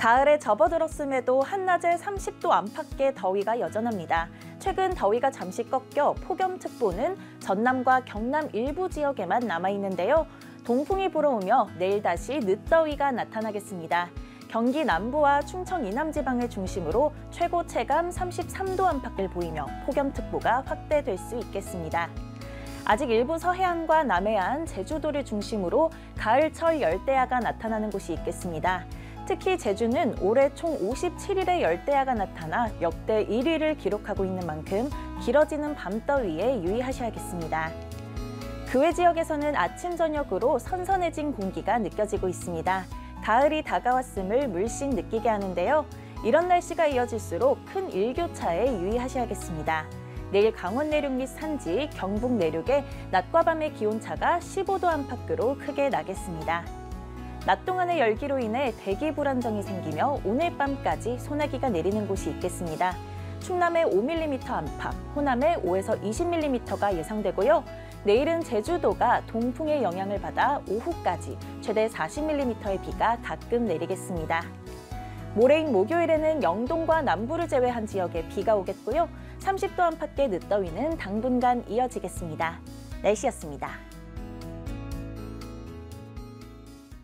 가을에 접어들었음에도 한낮에 30도 안팎의 더위가 여전합니다. 최근 더위가 잠시 꺾여 폭염특보는 전남과 경남 일부 지역에만 남아있는데요. 동풍이 불어오며 내일 다시 늦더위가 나타나겠습니다. 경기 남부와 충청 이남 지방을 중심으로 최고 체감 33도 안팎을 보이며 폭염특보가 확대될 수 있겠습니다. 아직 일부 서해안과 남해안, 제주도를 중심으로 가을철 열대야가 나타나는 곳이 있겠습니다. 특히 제주는 올해 총 57일의 열대야가 나타나 역대 1위를 기록하고 있는 만큼 길어지는 밤더위에 유의하셔야겠습니다. 그 외 지역에서는 아침, 저녁으로 선선해진 공기가 느껴지고 있습니다. 가을이 다가왔음을 물씬 느끼게 하는데요. 이런 날씨가 이어질수록 큰 일교차에 유의하셔야겠습니다. 내일 강원 내륙 및 산지, 경북 내륙에 낮과 밤의 기온차가 15도 안팎으로 크게 나겠습니다. 낮 동안의 열기로 인해 대기 불안정이 생기며 오늘 밤까지 소나기가 내리는 곳이 있겠습니다. 충남에 5mm 안팎, 호남에 5에서 20mm가 예상되고요. 내일은 제주도가 동풍의 영향을 받아 오후까지 최대 40mm의 비가 가끔 내리겠습니다. 모레인 목요일에는 영동과 남부를 제외한 지역에 비가 오겠고요. 30도 안팎의 늦더위는 당분간 이어지겠습니다. 날씨였습니다.